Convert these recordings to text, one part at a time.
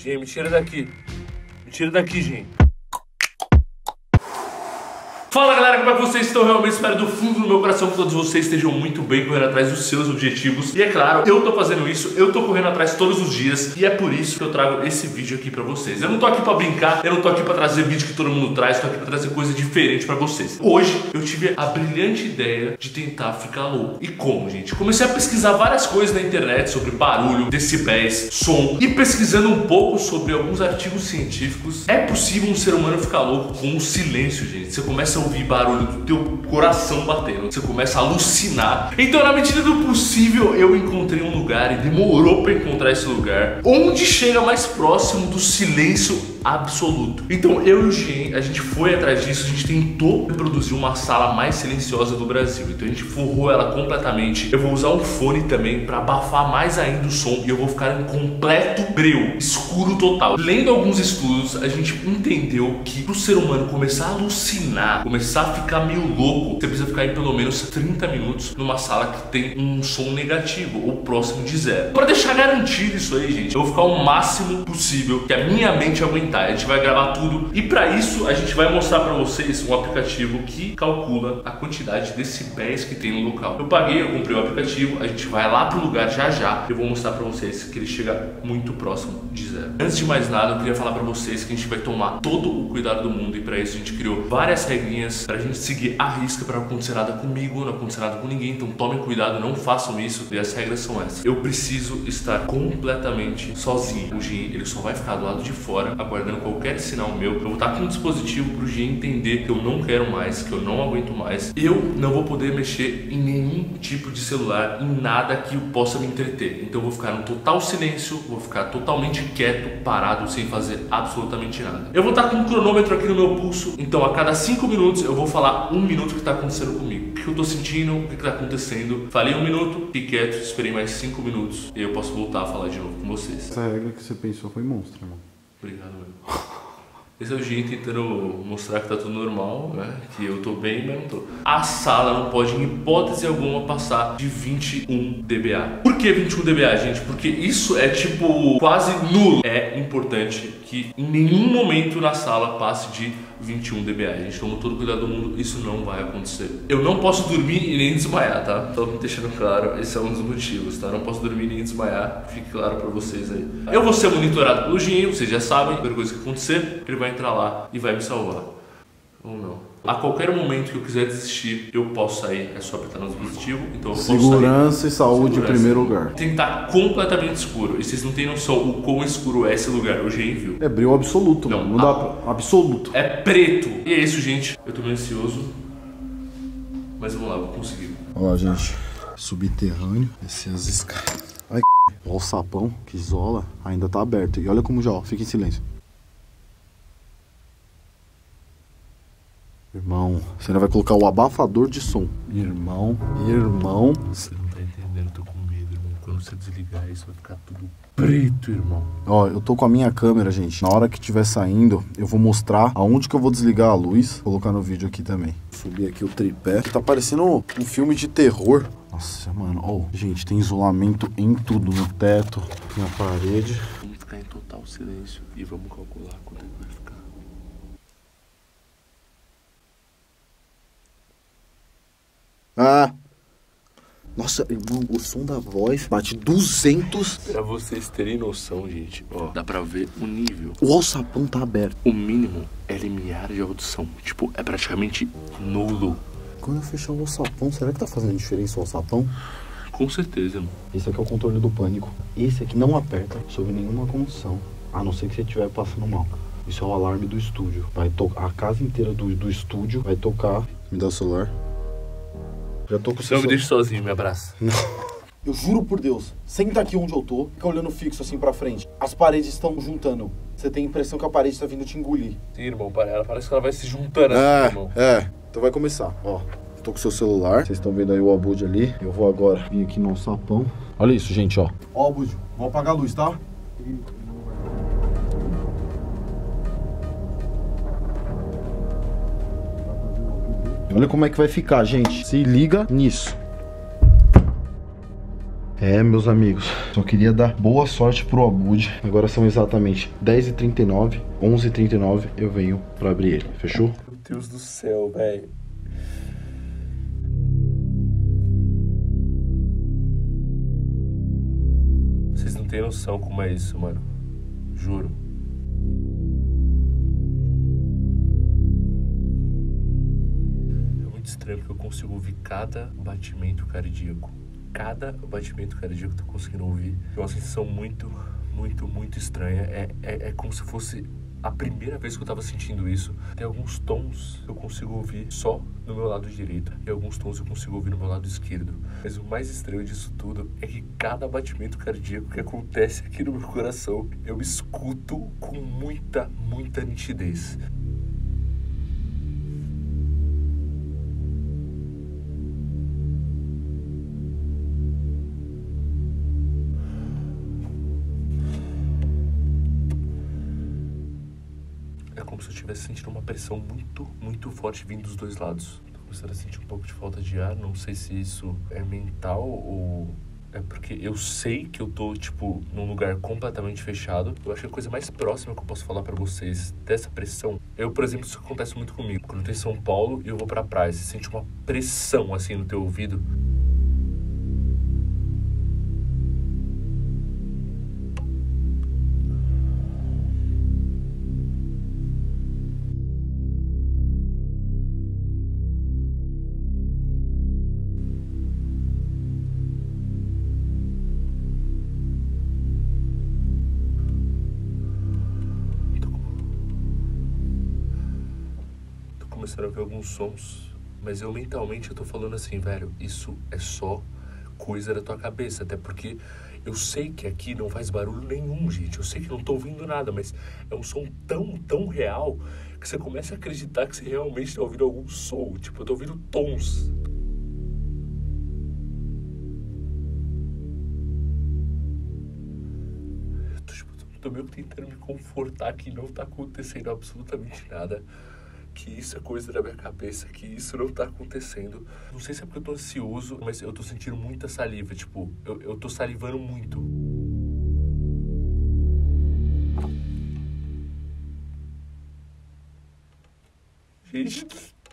Gente, me tira daqui. Me tira daqui, gente. Fala galera, como é que vocês estão? Realmente espero do fundo do meu coração que todos vocês estejam muito bem correndo atrás dos seus objetivos. E é claro, eu tô fazendo isso, eu tô correndo atrás todos os dias. E é por isso que eu trago esse vídeo aqui pra vocês. Eu não tô aqui pra brincar, eu não tô aqui pra trazer vídeo que todo mundo traz, eu tô aqui pra trazer coisa diferente pra vocês. Hoje eu tive a brilhante ideia de tentar ficar louco. E como, gente? Comecei a pesquisar várias coisas na internet sobre barulho, decibéis, som. E pesquisando um pouco sobre alguns artigos científicos, é possível um ser humano ficar louco com o silêncio, gente. Você começa a ouvir barulho do teu coração batendo, você começa a alucinar. Então, na medida do possível, eu encontrei um lugar, e demorou pra encontrar esse lugar, onde chega mais próximo do silêncio absoluto. Então eu e o Jean, a gente foi atrás disso, a gente tentou reproduzir uma sala mais silenciosa do Brasil. Então a gente forrou ela completamente. Eu vou usar um fone também para abafar mais ainda o som e eu vou ficar em completo breu, escuro total. Lendo alguns estudos, a gente entendeu que pro ser humano começar a alucinar, começar a ficar meio louco, você precisa ficar em pelo menos 30 minutos numa sala que tem um som negativo ou próximo de zero. Para deixar garantido isso aí, gente, eu vou ficar o máximo possível que a minha mente aguentar. A gente vai gravar tudo e para isso a gente vai mostrar para vocês um aplicativo que calcula a quantidade de decibéis que tem no local. Eu paguei, eu comprei o aplicativo, a gente vai lá pro lugar já já. Eu vou mostrar para vocês que ele chega muito próximo de zero. Antes de mais nada, eu queria falar para vocês que a gente vai tomar todo o cuidado do mundo e para isso a gente criou várias regrinhas pra gente seguir à risca para não acontecer nada comigo, não acontecer nada com ninguém. Então tomem cuidado, não façam isso. E as regras são essas. Eu preciso estar completamente sozinho. O Jean, ele só vai ficar do lado de fora, aguardando qualquer sinal meu. Eu vou estar com um dispositivo pro Jean entender que eu não quero mais, que eu não aguento mais. Eu não vou poder mexer em nenhum tipo de celular, em nada que possa me entreter. Então eu vou ficar no total silêncio, vou ficar totalmente quieto, parado, sem fazer absolutamente nada. Eu vou estar com um cronômetro aqui no meu pulso, então a cada 5 minutos eu vou falar 1 minuto o que está acontecendo comigo. O que eu tô sentindo, o que está acontecendo. Falei 1 minuto, fiquei quieto, esperei mais 5 minutos e eu posso voltar a falar de novo com vocês. Essa regra que você pensou foi monstro, irmão. Obrigado, meu. Esse é o Jean tentando mostrar que tá tudo normal, né? Que eu tô bem, mas não tô. A sala não pode, em hipótese alguma, passar de 21 dBA. Por que 21 dBA, gente? Porque isso é tipo quase nulo. É importante que em nenhum momento na sala passe de 21 dBA. A gente toma todo o cuidado do mundo, isso não vai acontecer. Eu não posso dormir e nem desmaiar, tá? Tô me deixando claro, esse é um dos motivos, tá? Não posso dormir nem desmaiar, fique claro pra vocês aí. Eu vou ser monitorado pelo Jean, vocês já sabem, qualquer coisa que acontecer, ele vai entrar lá e vai me salvar. Ou não. A qualquer momento que eu quiser desistir, eu posso sair. É só apertar no dispositivo, então eu posso sair. Segurança e saúde em primeiro lugar. Tem que estar completamente escuro. E vocês não têm noção o quão escuro é esse lugar. O Jean viu. É breu absoluto, não, mano. Não dá pra... Absoluto. É preto. E é isso, gente. Eu tô meio ansioso. Mas vamos lá, vou conseguir. Olha lá, gente. Subterrâneo. Descer as escadas. Ai, olha o sapão que isola. Ainda tá aberto. E olha como já, ó. Fica em silêncio. Irmão, você ainda vai colocar o abafador de som. Irmão. Você não tá entendendo, eu tô com medo, irmão. Quando você desligar isso, vai ficar tudo preto, irmão. Ó, eu tô com a minha câmera, gente. Na hora que estiver saindo, eu vou mostrar aonde que eu vou desligar a luz. Vou colocar no vídeo aqui também. Subir aqui o tripé. Tá parecendo um filme de terror. Nossa, mano. Ó, gente, tem isolamento em tudo. No teto, na parede. Vamos ficar em total silêncio e vamos calcular quanto é que vai ficar. Ah! Nossa, irmão, o som da voz bate 200. Pra vocês terem noção, gente, ó, dá pra ver o nível. O alçapão tá aberto. O mínimo é limiar de audição. Tipo, é praticamente nulo. Quando eu fechar o alçapão, será que tá fazendo diferença o alçapão? Com certeza, irmão. Esse aqui é o controle do pânico. Esse aqui não aperta sob nenhuma condição, a não ser que você estiver passando mal. Isso é o alarme do estúdio. Vai tocar, a casa inteira do estúdio vai tocar. Me dá o celular. Já tô com o celular. Não me deixe sozinho, me abraça. Não. Eu juro por Deus, senta aqui onde eu tô, fica olhando fixo assim pra frente. As paredes estão juntando. Você tem a impressão que a parede tá vindo te engolir. Sim, irmão, parece que ela vai se juntando assim, irmão. Então vai começar, ó. Tô com o seu celular, vocês estão vendo aí o Abud ali. Eu vou agora vir aqui no alçapão. Olha isso, gente, ó. Ó, Abud, vou apagar a luz, tá? Olha como é que vai ficar, gente. Se liga nisso. É, meus amigos, só queria dar boa sorte pro Abud. Agora são exatamente 10h39, 11h39, eu venho pra abrir ele, fechou? Meu Deus do céu, velho. Vocês não têm noção como é isso, mano. Juro. É muito estranho porque eu consigo ouvir cada batimento cardíaco. Cada batimento cardíaco que eu tô conseguindo ouvir. É uma sensação muito estranha. É como se fosse a primeira vez que eu tava sentindo isso. Tem alguns tons que eu consigo ouvir só no meu lado direito e alguns tons eu consigo ouvir no meu lado esquerdo. Mas o mais estranho disso tudo é que cada batimento cardíaco que acontece aqui no meu coração, eu escuto com muita nitidez. É como se eu estivesse sentindo uma pressão muito forte vindo dos dois lados. Tô começando a sentir um pouco de falta de ar. Não sei se isso é mental ou é porque eu sei que eu tô, tipo, num lugar completamente fechado. Eu acho que a coisa mais próxima que eu posso falar pra vocês dessa pressão... Eu, por exemplo, isso acontece muito comigo. Quando eu tô em São Paulo e eu vou pra praia, você sente uma pressão, assim, no teu ouvido. Começaram a ver alguns sons, mas eu mentalmente eu tô falando assim, velho, isso é só coisa da tua cabeça, até porque eu sei que aqui não faz barulho nenhum, gente, eu sei que não tô ouvindo nada, mas é um som tão real que você começa a acreditar que você realmente tá ouvindo algum som, tipo, eu tô ouvindo tons. Tô meio que tentando me confortar que não tá acontecendo absolutamente nada. Que isso é coisa da minha cabeça, que isso não tá acontecendo. Não sei se é porque eu tô ansioso, mas eu tô sentindo muita saliva, tipo, eu tô salivando muito. Gente,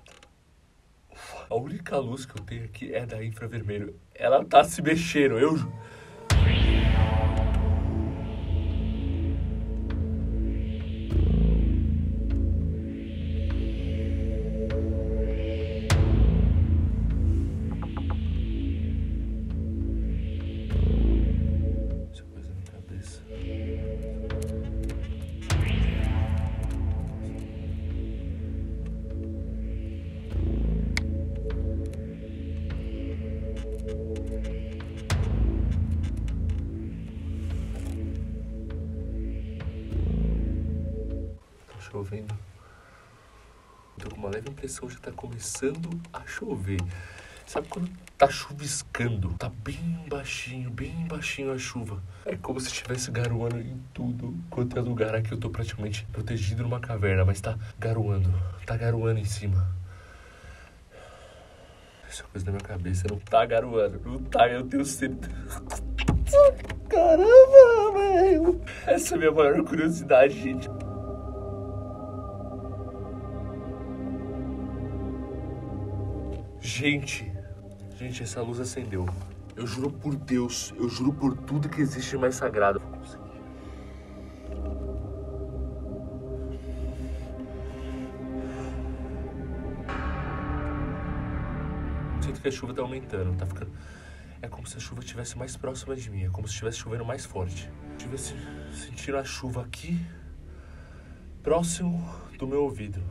a única luz que eu tenho aqui é da infravermelho. Ela tá se mexendo, eu... Chovendo. Tô com uma leve impressão de tá começando a chover. Sabe quando tá chuviscando? Tá bem baixinho a chuva. É como se estivesse garoando em tudo quanto é lugar. Aqui eu tô praticamente protegido numa caverna, mas tá garoando em cima. Essa coisa da minha cabeça não tá garoando. Não tá, eu tenho certeza. Caramba, velho. Essa é a minha maior curiosidade, gente. Gente, essa luz acendeu. Eu juro por Deus, eu juro por tudo que existe mais sagrado. Vou conseguir. Sinto que a chuva tá aumentando, tá ficando... É como se a chuva estivesse mais próxima de mim, é como se estivesse chovendo mais forte. Estivesse sentindo a chuva aqui, próximo do meu ouvido.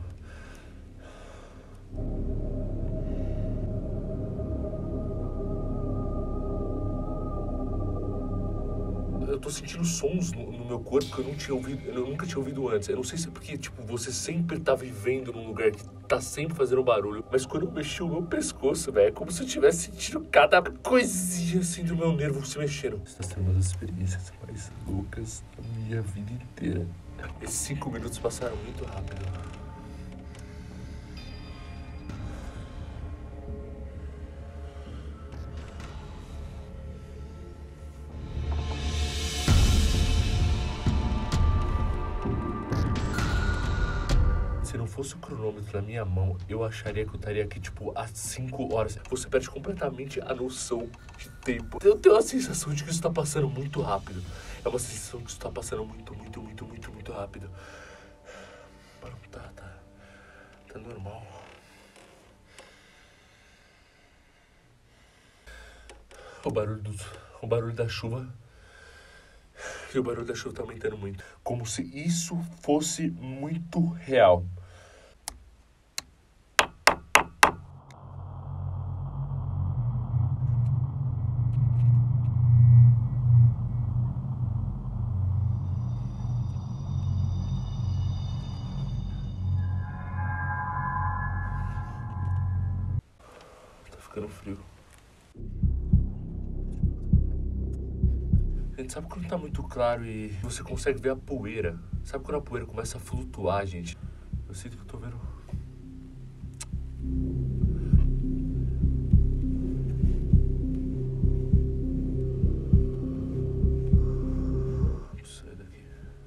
Eu tô sentindo sons no meu corpo que eu nunca tinha ouvido antes. Eu não sei se é porque, tipo, você sempre tá vivendo num lugar que tá sempre fazendo barulho. Mas quando eu mexi o meu pescoço, velho, é como se eu tivesse sentindo cada coisinha assim do meu nervo se mexendo. Isso tá sendo uma das experiências mais loucas da minha vida inteira. Esses 5 minutos passaram muito rápido. fosse o cronômetro na minha mão, eu acharia que eu estaria aqui, tipo, há 5 horas. Você perde completamente a noção de tempo. Eu tenho a sensação de que isso tá passando muito rápido. É uma sensação que isso tá passando muito rápido. Mano, tá normal. O barulho da chuva. E o barulho da chuva tá aumentando muito. Como se isso fosse muito real. Tá ficando frio. Gente, sabe quando tá muito claro e você consegue ver a poeira? Sabe quando a poeira começa a flutuar, gente? Eu sinto que eu tô vendo... Sai daqui.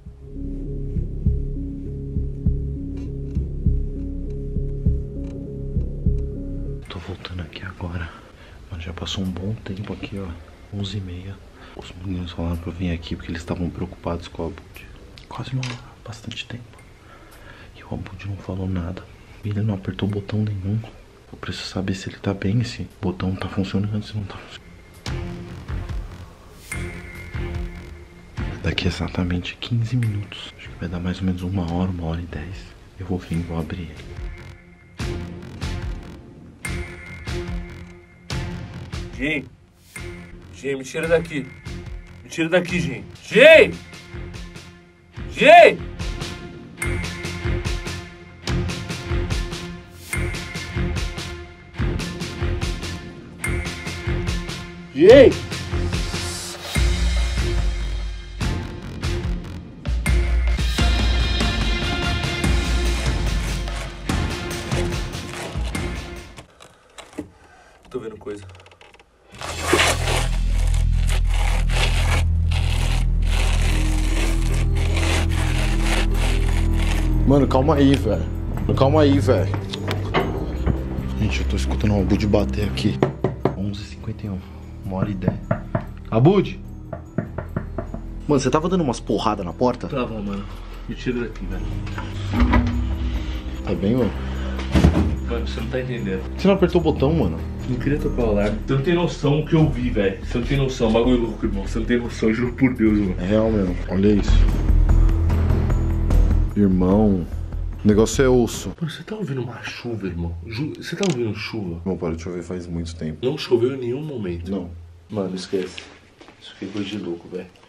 Tô voltando aqui agora. Mano, já passou um bom tempo aqui, ó. 11h30. Os meninos falaram pra eu vir aqui porque eles estavam preocupados com o Abud. Quase bastante tempo. E o Abud não falou nada. Ele não apertou botão nenhum. Eu preciso saber se ele tá bem, se o botão tá funcionando, se não tá funcionando. Daqui exatamente 15 minutos. Acho que vai dar mais ou menos 1h e 10. Eu vou vir e vou abrir ele. Gente, me tira daqui. Me tira daqui, gente. Gente! Gente! Gente! Tô vendo coisa. Mano, calma aí, velho. Gente, eu tô escutando o Abud bater aqui. 11h51. 1h10. Abud! Mano, você tava dando umas porradas na porta? Tava, mano. Me tira daqui, velho. Tá bem, mano? Mano, você não tá entendendo. Você não apertou o botão, mano? Não queria tocar o alarme. Você não tem noção do que eu vi, velho. Você não tem noção. Bagulho louco, irmão. Você não tem noção, juro por Deus, mano. É real mesmo. Olha isso. Irmão, o negócio é osso. Mano, você tá ouvindo uma chuva, irmão? Você tá ouvindo chuva? Não para de chover faz muito tempo. Não choveu em nenhum momento. Não. Mano, esquece. Isso aqui é coisa de louco, velho.